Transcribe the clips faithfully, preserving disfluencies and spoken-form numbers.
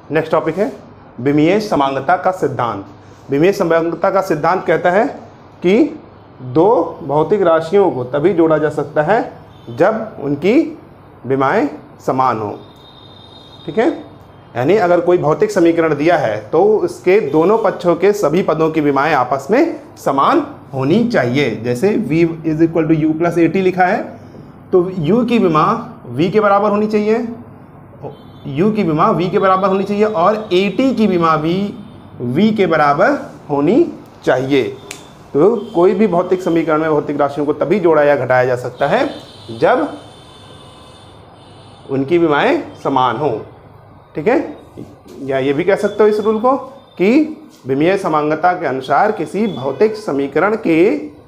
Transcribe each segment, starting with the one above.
Next topic है विमीय समांगता का सिद्धांत। विमीय समांगता का सिद्धांत कहता है कि दो भौतिक राशियों को तभी जोड़ा जा सकता है जब उनकी विमाएं समान हो। ठीक है, यानी अगर कोई भौतिक समीकरण दिया है तो उसके दोनों पक्षों के सभी पदों की विमाएं आपस में समान होनी चाहिए। जैसे v is equal to u plus a t लिखा है तो u की विमा v के बराबर होनी चाहिए, u की विमा v के बराबर होनी चाहिए और at की विमा भी v के बराबर होनी चाहिए। तो कोई भी भौतिक समीकरण में भौतिक राशियों को तभी जोड़ा या घटाया जा सकता है जब उनकी विमाएं समान हो। ठीक है, या ये भी कह सकते हो इस रूल को कि विमीय समांगता के अनुसार किसी भौतिक समीकरण के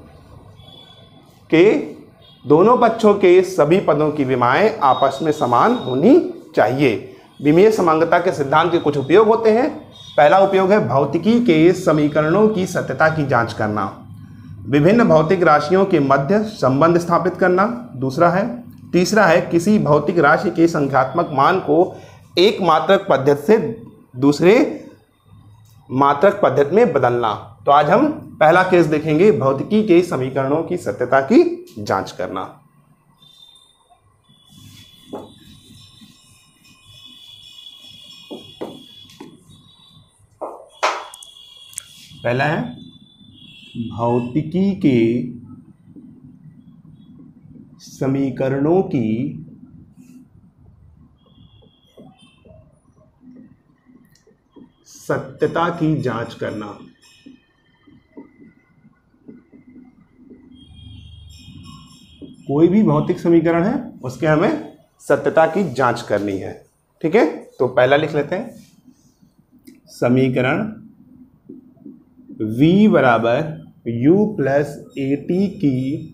के दोनों पक्षों के सभी पदों की विमाएं आपस में समान होनी चाहिए। विमीय समांगता के सिद्धांत के कुछ उपयोग होते हैं। पहला उपयोग है भौतिकी के समीकरणों की सत्यता की जांच करना, विभिन्न भौतिक राशियों के मध्य संबंध स्थापित करना। दूसरा है तीसरा है किसी भौतिक राशि के संख्यात्मक मान को एक मात्रक पद्धति से दूसरे मात्रक पद्धति में बदलना। तो आज हम पहला केस देखेंगे, भौतिकी के समीकरणों की सत्यता की जांच करना। पहला है भौतिकी के समीकरणों की सत्यता की जांच करना। कोई भी भौतिक समीकरण है उसके हमें सत्यता की जांच करनी है। ठीक है, तो पहला लिख लेते हैं, समीकरण v बराबर u प्लस ए टी की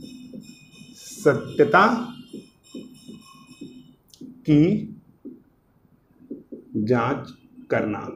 सत्यता की जांच करना।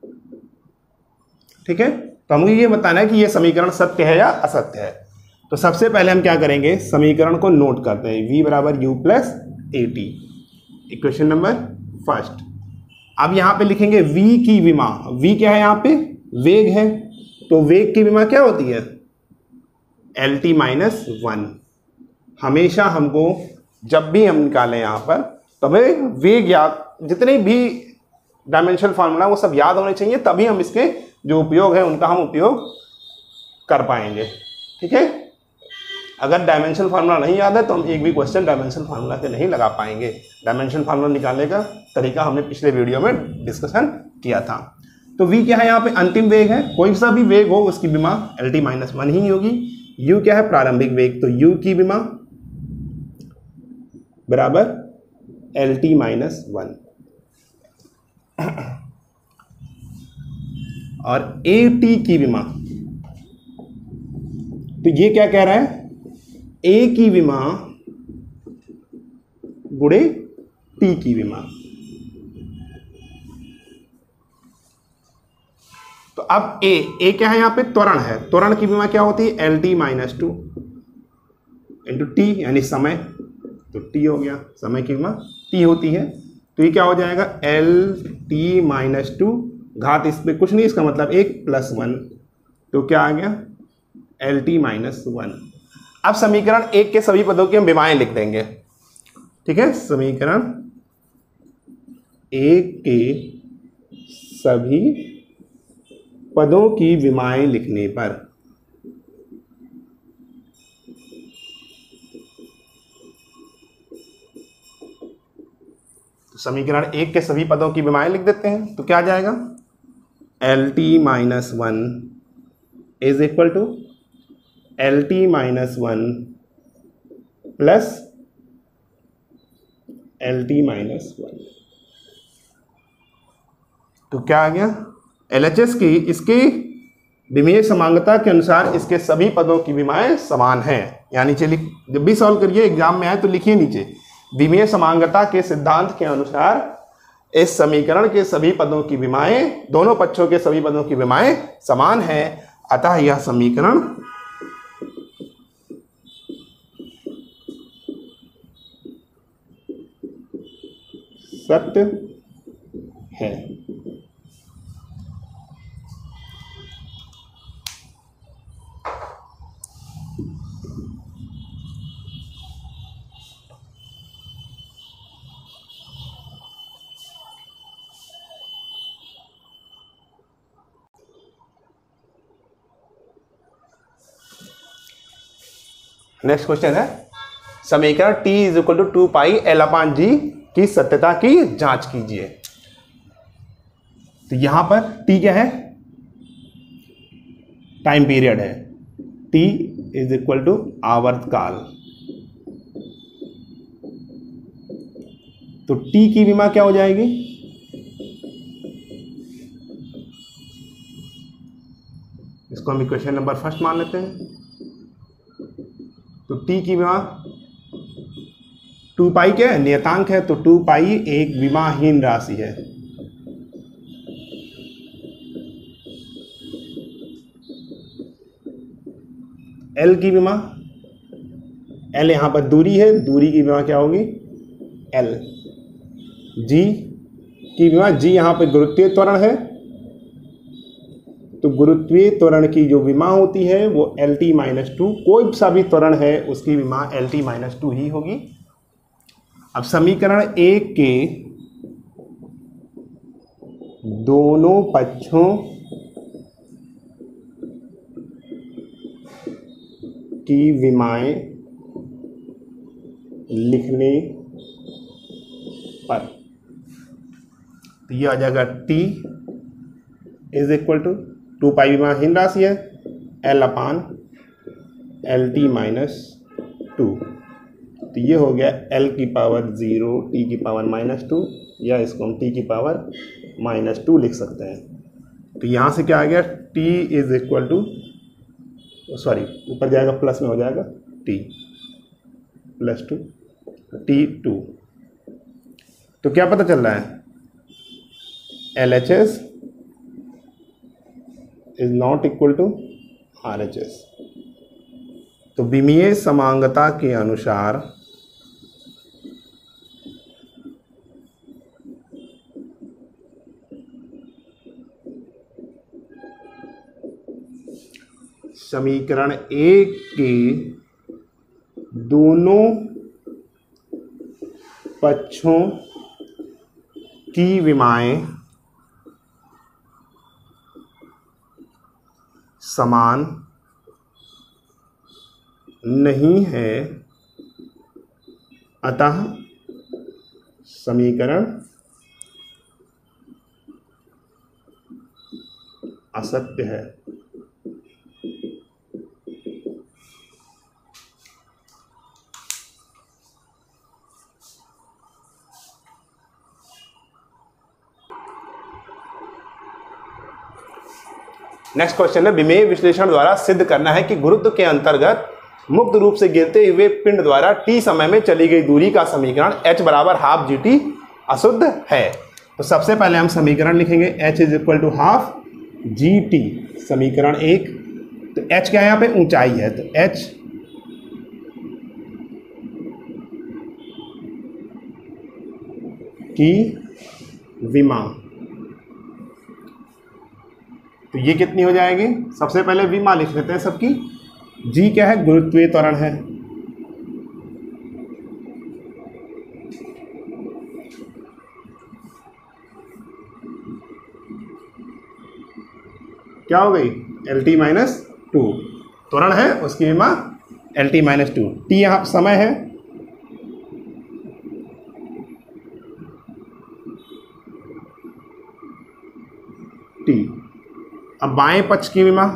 ठीक है, तो हमें ये बताना है कि ये समीकरण सत्य है या असत्य है। तो सबसे पहले हम क्या करेंगे, समीकरण को नोट करते हैं, v बराबर u plus a t, equation number first. अब यहाँ पे लिखेंगे v की विमा, v क्या है यहाँ पे, वेग है, तो वेग की विमा क्या होती है, एल टी माइनस वन। हमेशा हमको जब भी हम निकालें यहाँ पर तो हमें वेग याद, जितने भी डायमेंशनल फार्मूला वो सब याद होने चाहिए, तभी हम इसके जो उपयोग है उनका हम उपयोग कर पाएंगे। ठीक है, अगर डायमेंशनल फार्मूला नहीं याद है तो हम एक भी क्वेश्चन डायमेंशनल फार्मूला से नहीं लगा पाएंगे। डायमेंशनल फार्मूला निकालने का तरीका हमने पिछले वीडियो में डिस्कशन किया था। तो v क्या है यहाँ पे, अंतिम वेग है, कोई सा भी वेग हो उसकी विमा एल टी माइनस वन ही होगी। u क्या है, प्रारंभिक वेग, तो u की विमा बराबर एल टी माइनस वन। और ए टी की विमा, तो ये क्या कह रहा है, ए की विमा गुणे टी की विमा। तो अब ए ए क्या है यहाँ पे, त्वरण है, त्वरण की विमा क्या होती है, L T minus two into t, यानी समय, तो टी हो गया, समय की विमा टी होती है। तो ये क्या हो जाएगा, एल टी माइनस टू, घात इस पे कुछ नहीं, इसका मतलब एक प्लस वन, तो क्या आ गया, एल टी माइनस वन। अब समीकरण एक के सभी पदों की हम विमाएं लिख देंगे। ठीक है, समीकरण एक के सभी पदों की विमाएं लिखने पर तो समीकरण एक के सभी पदों की विमाएं लिख देते हैं। तो क्या आ जाएगा, L T minus one is equal to L T minus one plus L T minus one. तो क्या आ गया, एल एच एस की इसकी विमीय समांगता के अनुसार इसके सभी पदों की विमाएं समान हैं। यानी नीचे जब भी सॉल्व करिए एग्जाम में आए तो लिखिए नीचे, विमीय समांगता के सिद्धांत के अनुसार इस समीकरण के सभी पदों की विमाएं, दोनों पक्षों के सभी पदों की विमाएं समान हैं, अतः यह समीकरण सत्य है। नेक्स्ट क्वेश्चन है समीकरण t is equal to two pi l upon g की सत्यता की जांच कीजिए। तो यहां पर t क्या है, टाइम पीरियड है, t इज इक्वल टू आवर्तकाल। तो t की विमा क्या हो जाएगी, इसको हम इक्वेशन नंबर फर्स्ट मान लेते हैं। तो t की विमा टू पाई क्या है, नियतांक है, तो टू पाई एक विमाहीन राशि है। l की विमा, l यहां पर दूरी है, दूरी की विमा क्या होगी l। g की विमा, g यहां पर गुरुत्वीय त्वरण है, तो गुरुत्वीय त्वरण की जो विमा होती है वो एल टी माइनस टू, कोई सा भी त्वरण है उसकी विमा एल टी माइनस टू ही होगी। अब समीकरण एक के दोनों पक्षों की विमाएं लिखने पर, तो ये आ जाएगा t is equal to two pi विमाहीन राशि है, L upon L T minus two. तो ये हो गया l की पावर ज़ीरो, t की पावर माइनस टू, या इसको हम t की पावर माइनस टू लिख सकते हैं। तो यहाँ से क्या आ गया, t is equal to, sorry ऊपर जाएगा प्लस में हो जाएगा t plus two, t two. तो क्या पता चल रहा है, L H S is not equal to R H S. तो विमीय समांगता के अनुसार समीकरण एक के दोनों पक्षों की विमाएं समान नहीं है, अतः समीकरण असत्य है। नेक्स्ट क्वेश्चन है, विमेय विश्लेषण द्वारा सिद्ध करना है कि गुरुत्व के अंतर्गत मुक्त रूप से गिरते हुए पिंड द्वारा t समय में चली गई दूरी का समीकरण h बराबर हाफ जी टी अशुद्ध है। तो सबसे पहले हम समीकरण लिखेंगे, h is equal to half g t, समीकरण एक। तो h क्या है, यहाँ पे ऊंचाई है, तो h की विमा, तो ये कितनी हो जाएगी, सबसे पहले विमा लिख लेते हैं सबकी। जी क्या है, गुरुत्वीय त्वरण है, क्या हो गई, एल टी माइनस टू, त्वरण है उसकी विमा L T minus two. T यहाँ समय है, टी। अब बाएं पक्ष की विमा,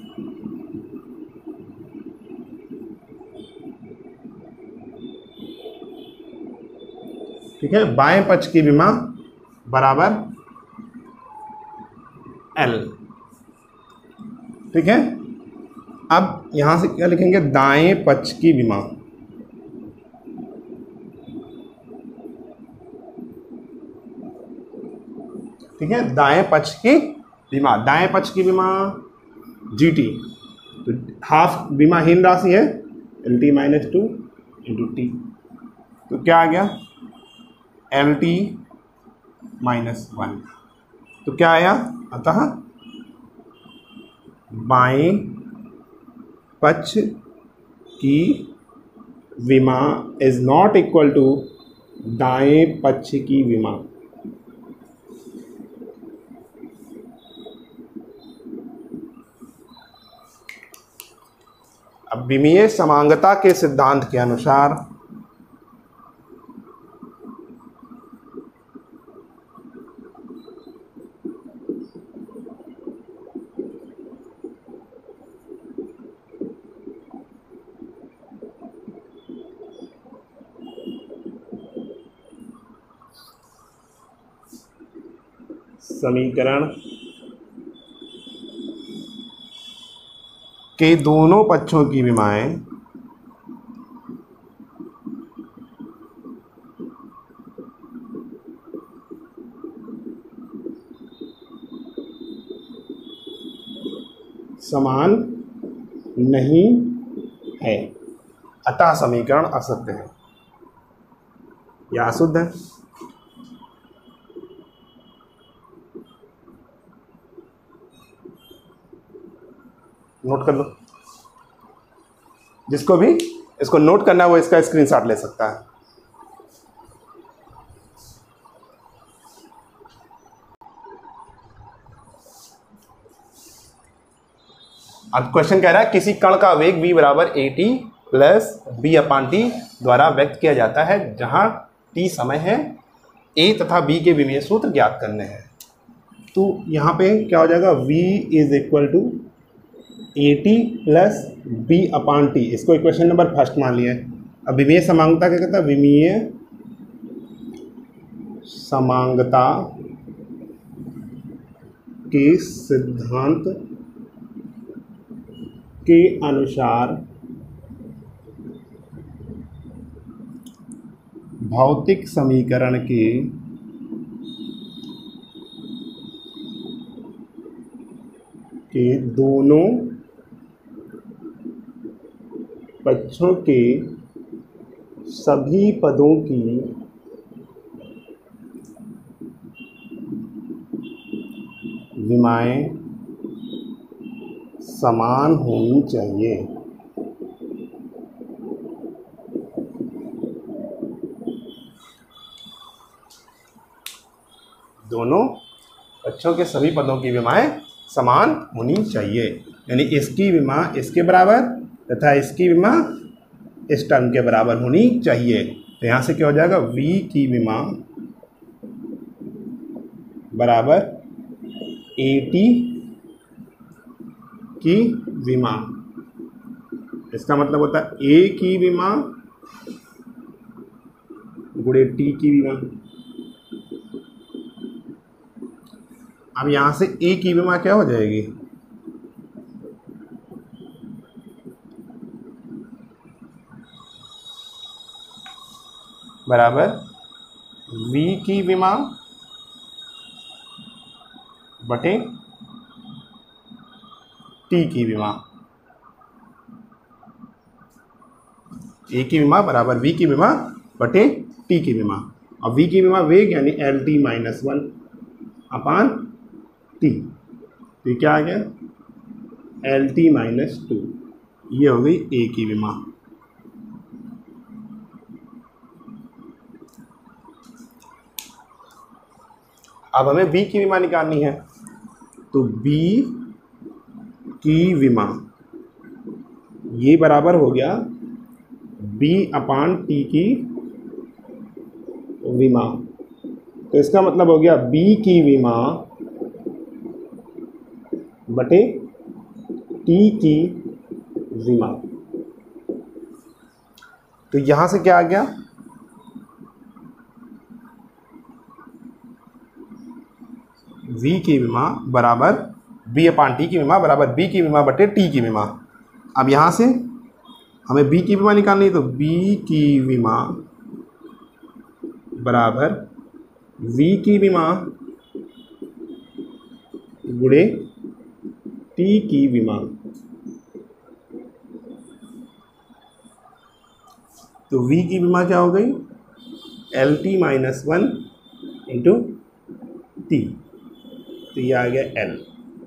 ठीक है, बाएं पक्ष की विमा बराबर एल, ठीक है। अब यहां से क्या लिखेंगे, दाएं पक्ष की विमा, ठीक है, दाएं पक्ष की विमा, दाएं पक्ष की विमा जी टी, तो हाफ विमाहीन राशि है L T minus two into T, तो क्या आ गया एल टी माइनस वन। तो क्या आया, अतः बाएं पक्ष की विमा इज नॉट इक्वल टू दाएं पक्ष की विमा। अब विमीय समांगता के सिद्धांत के अनुसार समीकरण के दोनों पक्षों की विमाएं समान नहीं है, अतः समीकरण असत्य है या अशुद्ध है। नोट कर लो, जिसको भी इसको नोट करना है वो इसका स्क्रीनशॉट ले सकता है। अब क्वेश्चन कह रहा है किसी कण का वेग v बराबर A T plus B upon T द्वारा व्यक्त किया जाता है जहां t समय है, a तथा b के विमीय सूत्र ज्ञात करने हैं। तो यहाँ पे क्या हो जाएगा, v is equal to A T plus B upon T, इसको इक्वेशन नंबर फर्स्ट मान लिया है। अब विमीय समांगता क्या कहता है, विमीय समांगता के सिद्धांत के अनुसार भौतिक समीकरण के के दोनों पक्षों के सभी पदों की विमाएं समान होनी चाहिए। दोनों पक्षों के सभी पदों की विमाएं समान होनी चाहिए, यानी इसकी विमा इसके बराबर तथा इसकी विमा इस टर्म के बराबर होनी चाहिए। तो यहाँ से क्या हो जाएगा, v की विमा बराबर ए टी की विमा, इसका मतलब होता है a की विमा गुणे t की विमा। अब यहाँ से a की विमा क्या हो जाएगी, बराबर v की विमा बटे t की विमा। a की विमा बराबर v की विमा बटे t की विमा। अब v की विमा वेग यानी L T minus one upon T, तो ये क्या आ गया, एल टी माइनस टू, ये हो गई a की विमा। अब हमें b की विमा निकालनी है, तो b की विमा ये बराबर हो गया b अपान टी की विमा। तो इसका मतलब हो गया b की विमा बटे t की विमा। तो यहां से क्या आ गया, v की विमा बराबर b अपान टी की विमा बराबर b की विमा बटे t की विमा। अब यहाँ से हमें b की विमा निकालनी है, तो b की विमा बराबर v की विमा गुणे t की विमा। तो v की विमा क्या हो गई, L T minus one into T, तो ये आ गया L।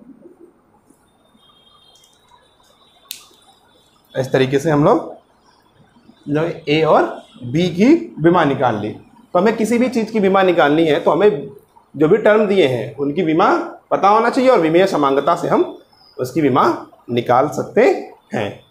इस तरीके से हम लोग A और B की विमा निकाल ली। तो हमें किसी भी चीज़ की विमा निकालनी है तो हमें जो भी टर्म दिए हैं उनकी विमा पता होना चाहिए और विमीय समांगता से हम उसकी विमा निकाल सकते हैं।